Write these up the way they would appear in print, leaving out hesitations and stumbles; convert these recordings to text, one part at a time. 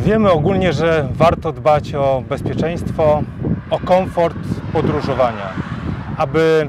Wiemy ogólnie, że warto dbać o bezpieczeństwo, o komfort podróżowania. Aby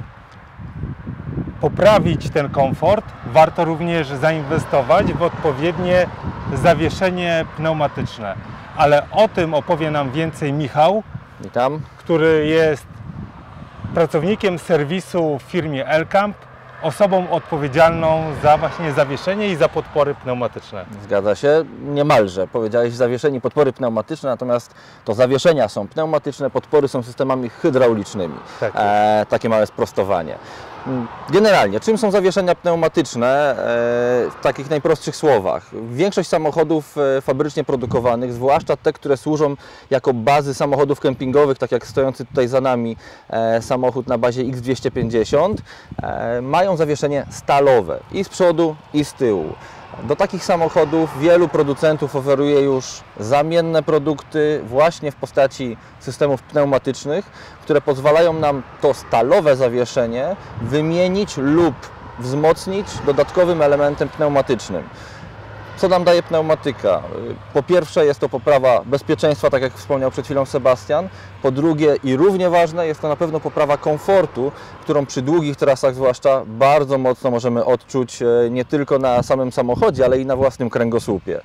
poprawić ten komfort, warto również zainwestować w odpowiednie zawieszenie pneumatyczne. Ale o tym opowie nam więcej Michał, Witam. który jest pracownikiem serwisu w firmie Elkamp, osobą odpowiedzialną za właśnie zawieszenie i za podpory pneumatyczne. Zgadza się, niemalże. Powiedziałeś zawieszenie, podpory pneumatyczne, natomiast to zawieszenia są pneumatyczne, podpory są systemami hydraulicznymi. Tak takie małe sprostowanie. Generalnie, czym są zawieszenia pneumatyczne? W takich najprostszych słowach. Większość samochodów fabrycznie produkowanych, zwłaszcza te, które służą jako bazy samochodów kempingowych, tak jak stojący tutaj za nami samochód na bazie X250, mają zawieszenie stalowe i z przodu, i z tyłu. Do takich samochodów wielu producentów oferuje już zamienne produkty właśnie w postaci systemów pneumatycznych, które pozwalają nam to stalowe zawieszenie wymienić lub wzmocnić dodatkowym elementem pneumatycznym. Co nam daje pneumatyka? Po pierwsze jest to poprawa bezpieczeństwa, tak jak wspomniał przed chwilą Sebastian. Po drugie i równie ważne jest to na pewno poprawa komfortu, którą przy długich trasach zwłaszcza bardzo mocno możemy odczuć nie tylko na samym samochodzie, ale i na własnym kręgosłupie.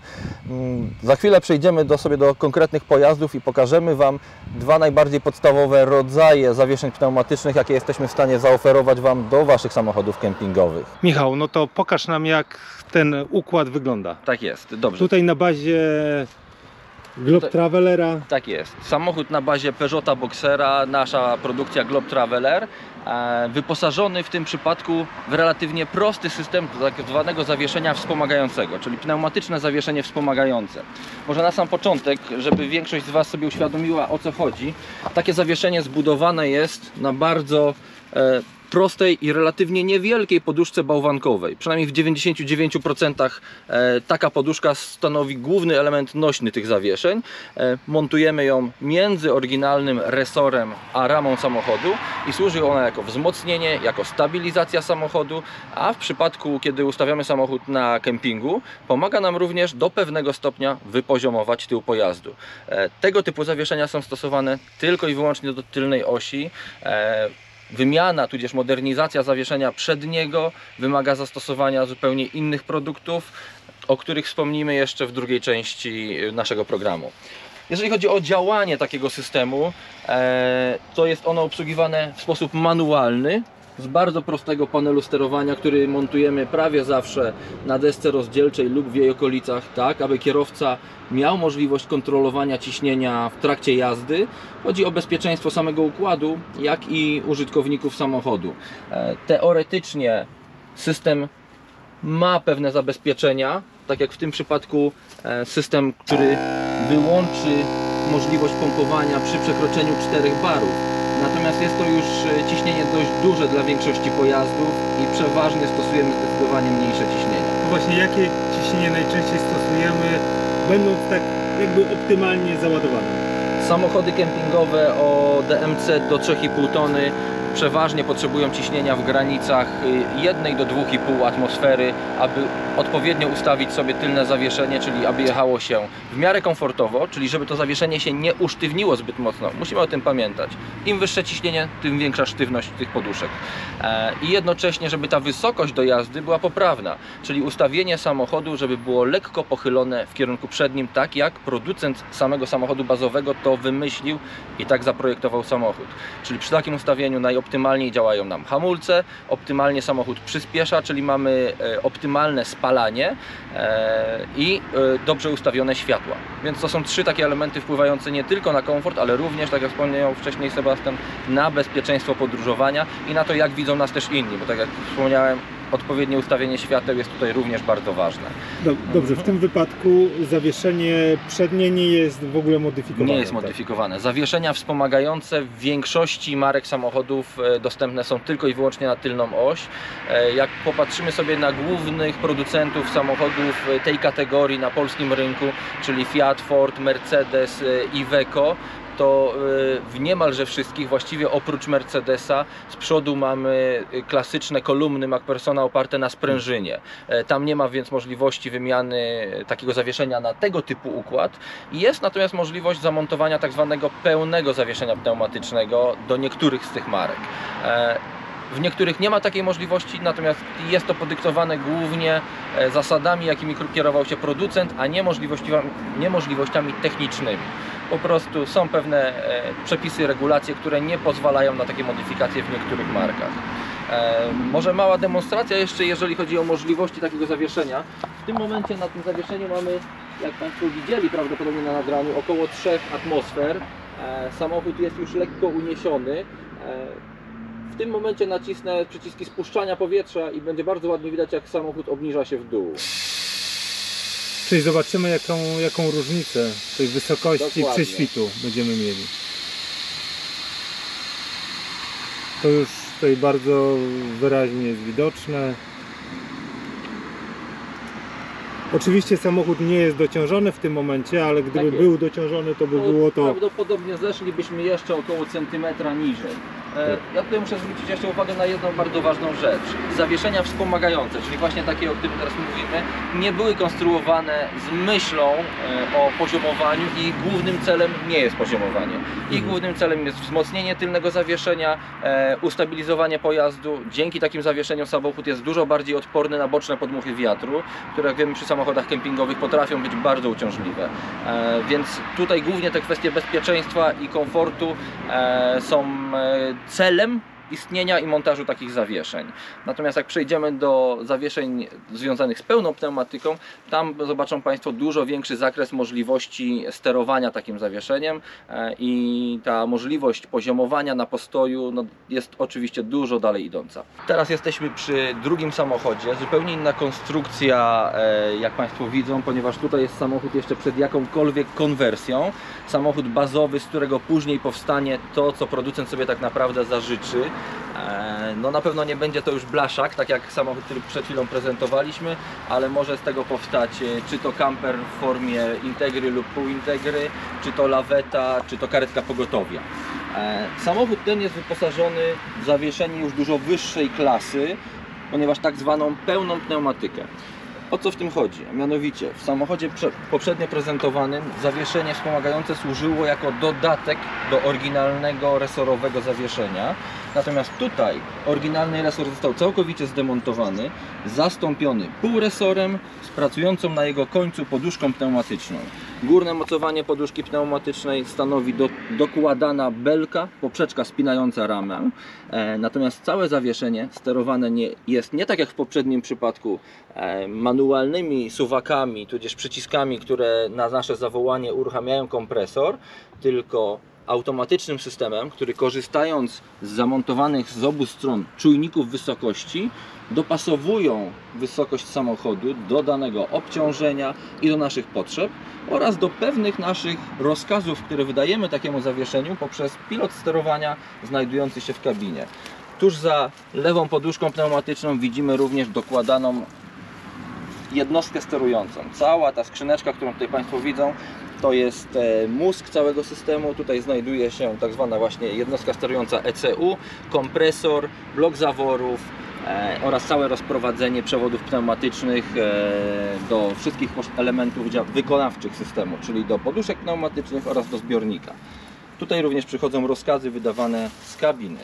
Za chwilę przejdziemy sobie do konkretnych pojazdów i pokażemy Wam dwa najbardziej podstawowe rodzaje zawieszeń pneumatycznych, jakie jesteśmy w stanie zaoferować Wam do Waszych samochodów kempingowych. Michał, no to pokaż nam, jak ten układ wygląda. Tak jest, dobrze. Tutaj na bazie Globe Travelera. Tak jest. Samochód na bazie Peugeota Boxera, nasza produkcja Globe Traveler, wyposażony w tym przypadku w relatywnie prosty system tak zwanego zawieszenia wspomagającego, czyli pneumatyczne zawieszenie wspomagające. Może na sam początek, żeby większość z Was sobie uświadomiła, o co chodzi, takie zawieszenie zbudowane jest na bardzo prostej i relatywnie niewielkiej poduszce bałwankowej. Przynajmniej w 99% taka poduszka stanowi główny element nośny tych zawieszeń. Montujemy ją między oryginalnym resorem a ramą samochodu i służy ona jako wzmocnienie, jako stabilizacja samochodu, a w przypadku, kiedy ustawiamy samochód na kempingu, pomaga nam również do pewnego stopnia wypoziomować tył pojazdu. Tego typu zawieszenia są stosowane tylko i wyłącznie do tylnej osi. Wymiana, tudzież modernizacja zawieszenia przedniego wymaga zastosowania zupełnie innych produktów, o których wspomnimy jeszcze w drugiej części naszego programu. Jeżeli chodzi o działanie takiego systemu, to jest ono obsługiwane w sposób manualny, z bardzo prostego panelu sterowania, który montujemy prawie zawsze na desce rozdzielczej lub w jej okolicach, tak aby kierowca miał możliwość kontrolowania ciśnienia w trakcie jazdy. Chodzi o bezpieczeństwo samego układu, jak i użytkowników samochodu. Teoretycznie system ma pewne zabezpieczenia, tak jak w tym przypadku system, który wyłączy możliwość pompowania przy przekroczeniu 4 barów. Natomiast jest to już ciśnienie dość duże dla większości pojazdów i przeważnie stosujemy zdecydowanie mniejsze ciśnienia. Właśnie jakie ciśnienie najczęściej stosujemy, będąc tak jakby optymalnie załadowane? Samochody kempingowe o DMC do 3,5 tony przeważnie potrzebują ciśnienia w granicach 1 do 2,5 atmosfery, aby odpowiednio ustawić sobie tylne zawieszenie, czyli aby jechało się w miarę komfortowo, czyli żeby to zawieszenie się nie usztywniło zbyt mocno. Musimy o tym pamiętać. Im wyższe ciśnienie, tym większa sztywność tych poduszek. I jednocześnie, żeby ta wysokość do jazdy była poprawna, czyli ustawienie samochodu, żeby było lekko pochylone w kierunku przednim, tak jak producent samego samochodu bazowego to wymyślił i tak zaprojektował samochód. Czyli przy takim ustawieniu najoptymalniej działają nam hamulce, optymalnie samochód przyspiesza, czyli mamy optymalne spalanie i dobrze ustawione światła. Więc to są 3 takie elementy wpływające nie tylko na komfort, ale również, tak jak wspomniał wcześniej Sebastian, na bezpieczeństwo podróżowania i na to, jak widzą nas też inni, bo tak jak wspomniałem, odpowiednie ustawienie świateł jest tutaj również bardzo ważne. Dobrze, w tym wypadku zawieszenie przednie nie jest w ogóle modyfikowane. Nie jest modyfikowane. Zawieszenia wspomagające w większości marek samochodów dostępne są tylko i wyłącznie na tylną oś. Jak popatrzymy sobie na głównych producentów samochodów tej kategorii na polskim rynku, czyli Fiat, Ford, Mercedes, Iveco, to w niemalże wszystkich, właściwie oprócz Mercedesa, z przodu mamy klasyczne kolumny MacPhersona oparte na sprężynie. Tam nie ma więc możliwości wymiany takiego zawieszenia na tego typu układ. Jest natomiast możliwość zamontowania tak zwanego pełnego zawieszenia pneumatycznego do niektórych z tych marek. W niektórych nie ma takiej możliwości, natomiast jest to podyktowane głównie zasadami, jakimi kierował się producent, a nie możliwościami technicznymi. Po prostu są pewne przepisy, regulacje, które nie pozwalają na takie modyfikacje w niektórych markach. Może mała demonstracja jeszcze, jeżeli chodzi o możliwości takiego zawieszenia. W tym momencie na tym zawieszeniu mamy, jak Państwo widzieli prawdopodobnie na nagraniu, około 3 atmosfer. Samochód jest już lekko uniesiony. W tym momencie nacisnę przyciski spuszczania powietrza i będzie bardzo ładnie widać, jak samochód obniża się w dół. Czyli zobaczymy, jaką różnicę tej wysokości Dokładnie. prześwitu będziemy mieli. To już tutaj bardzo wyraźnie jest widoczne. Oczywiście samochód nie jest dociążony w tym momencie, ale gdyby Tak jest. był dociążony, to by było to... Prawdopodobnie zeszlibyśmy jeszcze około centymetra niżej. Ja tutaj muszę zwrócić jeszcze uwagę na jedną bardzo ważną rzecz. Zawieszenia wspomagające, czyli właśnie takie, o których teraz mówimy, nie były konstruowane z myślą o poziomowaniu i ich głównym celem nie jest poziomowanie. Ich głównym celem jest wzmocnienie tylnego zawieszenia, ustabilizowanie pojazdu. Dzięki takim zawieszeniom samochód jest dużo bardziej odporny na boczne podmuchy wiatru, które, jak wiemy, przy samochodach kempingowych potrafią być bardzo uciążliwe. Więc tutaj głównie te kwestie bezpieczeństwa i komfortu są celem istnienia i montażu takich zawieszeń. Natomiast jak przejdziemy do zawieszeń związanych z pełną pneumatyką, tam zobaczą Państwo dużo większy zakres możliwości sterowania takim zawieszeniem i ta możliwość poziomowania na postoju jest oczywiście dużo dalej idąca. Teraz jesteśmy przy drugim samochodzie, zupełnie inna konstrukcja, jak Państwo widzą, ponieważ tutaj jest samochód jeszcze przed jakąkolwiek konwersją. Samochód bazowy, z którego później powstanie to, co producent sobie tak naprawdę zażyczy. No na pewno nie będzie to już blaszak, tak jak samochód, który przed chwilą prezentowaliśmy, ale może z tego powstać czy to camper w formie Integry lub półintegry, czy to laweta, czy to karetka pogotowia. Samochód ten jest wyposażony w zawieszenie już dużo wyższej klasy, ponieważ tak zwaną pełną pneumatykę. O co w tym chodzi? Mianowicie w samochodzie poprzednio prezentowanym zawieszenie wspomagające służyło jako dodatek do oryginalnego resorowego zawieszenia. Natomiast tutaj oryginalny resor został całkowicie zdemontowany, zastąpiony półresorem z pracującą na jego końcu poduszką pneumatyczną. Górne mocowanie poduszki pneumatycznej stanowi dokładana belka, poprzeczka spinająca ramę. Natomiast całe zawieszenie sterowane jest nie tak jak w poprzednim przypadku manualnymi suwakami, tudzież przyciskami, które na nasze zawołanie uruchamiają kompresor, tylko automatycznym systemem, który korzystając z zamontowanych z obu stron czujników wysokości dopasowują wysokość samochodu do danego obciążenia i do naszych potrzeb oraz do pewnych naszych rozkazów, które wydajemy takiemu zawieszeniu poprzez pilot sterowania znajdujący się w kabinie. Tuż za lewą poduszką pneumatyczną widzimy również dokładaną jednostkę sterującą. Cała ta skrzyneczka, którą tutaj Państwo widzą, to jest mózg całego systemu. Tutaj znajduje się tak zwana właśnie jednostka sterująca ECU, kompresor, blok zaworów oraz całe rozprowadzenie przewodów pneumatycznych do wszystkich elementów wykonawczych systemu, czyli do poduszek pneumatycznych oraz do zbiornika. Tutaj również przychodzą rozkazy wydawane z kabiny.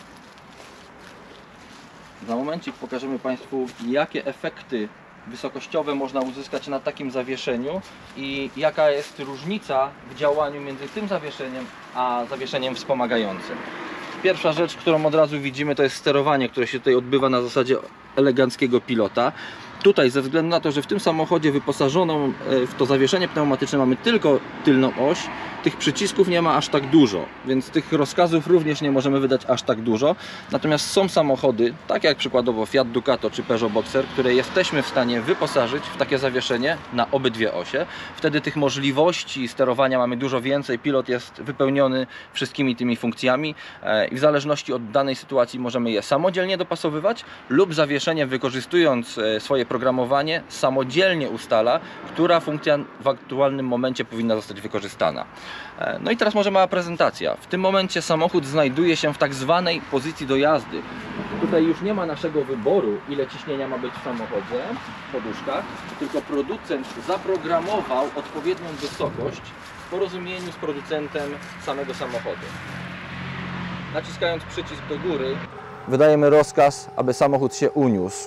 Za momencik pokażemy Państwu, jakie efekty wysokościowe można uzyskać na takim zawieszeniu i jaka jest różnica w działaniu między tym zawieszeniem a zawieszeniem wspomagającym. Pierwsza rzecz, którą od razu widzimy, to jest sterowanie, które się tutaj odbywa na zasadzie eleganckiego pilota. Tutaj ze względu na to, że w tym samochodzie wyposażoną w to zawieszenie pneumatyczne mamy tylko tylną oś, tych przycisków nie ma aż tak dużo, więc tych rozkazów również nie możemy wydać aż tak dużo. Natomiast są samochody, tak jak przykładowo Fiat Ducato czy Peugeot Boxer, które jesteśmy w stanie wyposażyć w takie zawieszenie na obydwie osie. Wtedy tych możliwości sterowania mamy dużo więcej, pilot jest wypełniony wszystkimi tymi funkcjami i w zależności od danej sytuacji możemy je samodzielnie dopasowywać lub zawieszeniem, wykorzystując swoje programowanie, samodzielnie ustala, która funkcja w aktualnym momencie powinna zostać wykorzystana. No i teraz może mała prezentacja. W tym momencie samochód znajduje się w tak zwanej pozycji do jazdy. Tutaj już nie ma naszego wyboru, ile ciśnienia ma być w samochodzie, w poduszkach, tylko producent zaprogramował odpowiednią wysokość w porozumieniu z producentem samego samochodu. Naciskając przycisk do góry, wydajemy rozkaz, aby samochód się uniósł.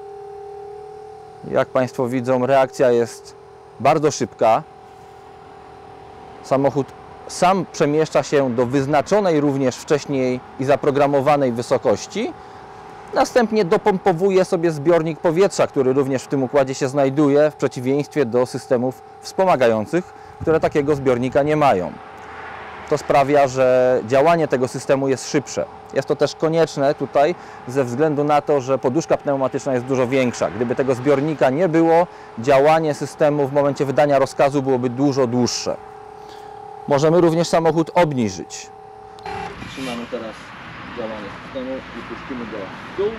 Jak Państwo widzą, reakcja jest bardzo szybka. Samochód sam przemieszcza się do wyznaczonej również wcześniej i zaprogramowanej wysokości. Następnie dopompowuje sobie zbiornik powietrza, który również w tym układzie się znajduje, w przeciwieństwie do systemów wspomagających, które takiego zbiornika nie mają. To sprawia, że działanie tego systemu jest szybsze. Jest to też konieczne tutaj ze względu na to, że poduszka pneumatyczna jest dużo większa. Gdyby tego zbiornika nie było, działanie systemu w momencie wydania rozkazu byłoby dużo dłuższe. Możemy również samochód obniżyć. Trzymamy teraz działanie systemu i puścimy go w dół.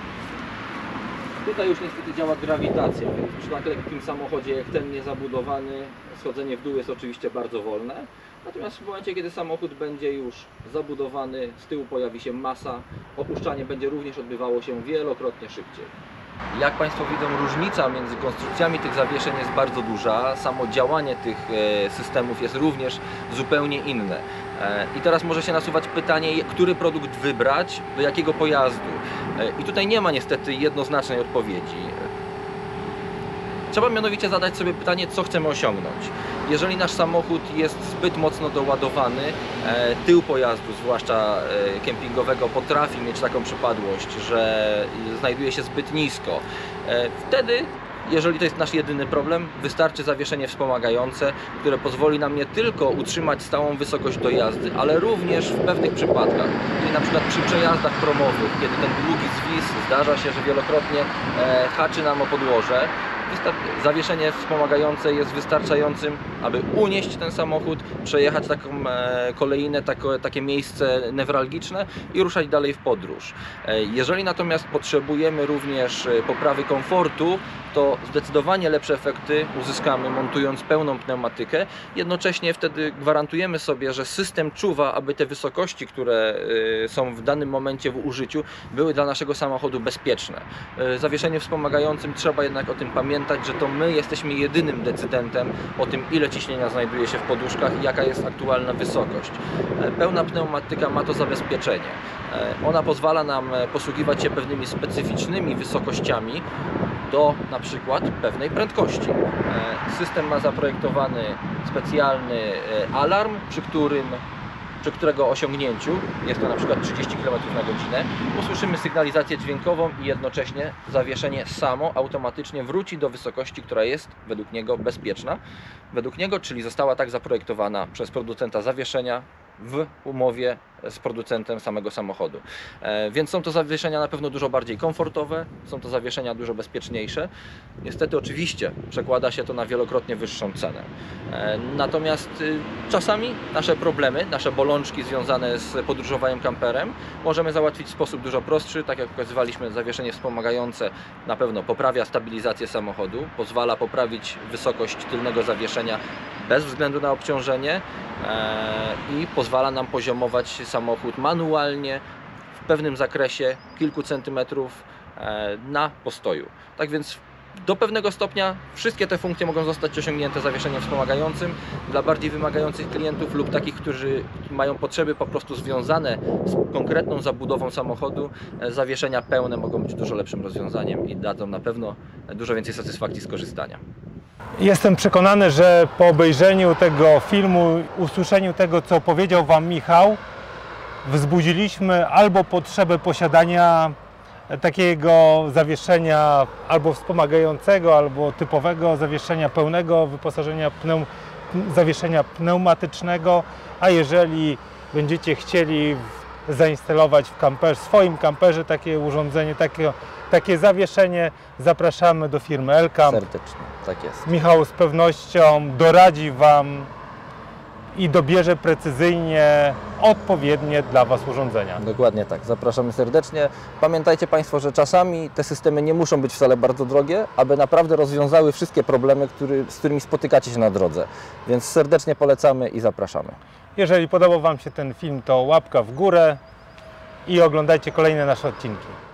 Tutaj już niestety działa grawitacja, więc przy tak lekkim samochodzie jak ten niezabudowany, schodzenie w dół jest oczywiście bardzo wolne. Natomiast w momencie, kiedy samochód będzie już zabudowany, z tyłu pojawi się masa, opuszczanie będzie również odbywało się wielokrotnie szybciej. Jak Państwo widzą, różnica między konstrukcjami tych zawieszeń jest bardzo duża. Samo działanie tych systemów jest również zupełnie inne. I teraz może się nasuwać pytanie, który produkt wybrać, do jakiego pojazdu. I tutaj nie ma niestety jednoznacznej odpowiedzi. Trzeba mianowicie zadać sobie pytanie, co chcemy osiągnąć. Jeżeli nasz samochód jest zbyt mocno doładowany, tył pojazdu, zwłaszcza kempingowego, potrafi mieć taką przypadłość, że znajduje się zbyt nisko. Wtedy, jeżeli to jest nasz jedyny problem, wystarczy zawieszenie wspomagające, które pozwoli nam nie tylko utrzymać stałą wysokość do jazdy, ale również w pewnych przypadkach, czyli na przykład przy przejazdach promowych, kiedy ten długi zwis zdarza się, że wielokrotnie haczy nam o podłoże, zawieszenie wspomagające jest wystarczającym, aby unieść ten samochód, przejechać taką kolejnę, takie miejsce newralgiczne i ruszać dalej w podróż. Jeżeli natomiast potrzebujemy również poprawy komfortu, to zdecydowanie lepsze efekty uzyskamy montując pełną pneumatykę. Jednocześnie wtedy gwarantujemy sobie, że system czuwa, aby te wysokości, które są w danym momencie w użyciu, były dla naszego samochodu bezpieczne. W zawieszeniu wspomagającym trzeba jednak o tym pamiętać, że to my jesteśmy jedynym decydentem o tym, ile ciśnienia znajduje się w poduszkach i jaka jest aktualna wysokość. Pełna pneumatyka ma to zabezpieczenie. Ona pozwala nam posługiwać się pewnymi specyficznymi wysokościami do na przykład pewnej prędkości. System ma zaprojektowany specjalny alarm, przy którego osiągnięciu, jest to na przykład 30 km na godzinę, usłyszymy sygnalizację dźwiękową i jednocześnie zawieszenie samo automatycznie wróci do wysokości, która jest według niego bezpieczna. Według niego, czyli została tak zaprojektowana przez producenta zawieszenia w umowie z producentem samego samochodu. Więc są to zawieszenia na pewno dużo bardziej komfortowe, są to zawieszenia dużo bezpieczniejsze. Niestety oczywiście przekłada się to na wielokrotnie wyższą cenę. Natomiast czasami nasze problemy, nasze bolączki związane z podróżowaniem kamperem możemy załatwić w sposób dużo prostszy. Tak jak pokazywaliśmy, zawieszenie wspomagające na pewno poprawia stabilizację samochodu, pozwala poprawić wysokość tylnego zawieszenia bez względu na obciążenie i pozwala nam poziomować samochód manualnie w pewnym zakresie kilku centymetrów na postoju. Tak więc do pewnego stopnia wszystkie te funkcje mogą zostać osiągnięte zawieszeniem wspomagającym. Dla bardziej wymagających klientów lub takich, którzy mają potrzeby po prostu związane z konkretną zabudową samochodu, zawieszenia pełne mogą być dużo lepszym rozwiązaniem i dadzą na pewno dużo więcej satysfakcji z korzystania. Jestem przekonany, że po obejrzeniu tego filmu, usłyszeniu tego, co powiedział Wam Michał, wzbudziliśmy albo potrzebę posiadania takiego zawieszenia albo wspomagającego, albo typowego zawieszenia pełnego wyposażenia zawieszenia pneumatycznego, a jeżeli będziecie chcieli zainstalować w swoim kamperze takie urządzenie, takie zawieszenie, zapraszamy do firmy Elkamp. Serdecznie, tak jest. Michał z pewnością doradzi Wam i dobierze precyzyjnie odpowiednie dla Was urządzenia. Dokładnie tak, zapraszamy serdecznie. Pamiętajcie Państwo, że czasami te systemy nie muszą być wcale bardzo drogie, aby naprawdę rozwiązały wszystkie problemy, z którymi spotykacie się na drodze. Więc serdecznie polecamy i zapraszamy. Jeżeli podobał Wam się ten film, to łapka w górę i oglądajcie kolejne nasze odcinki.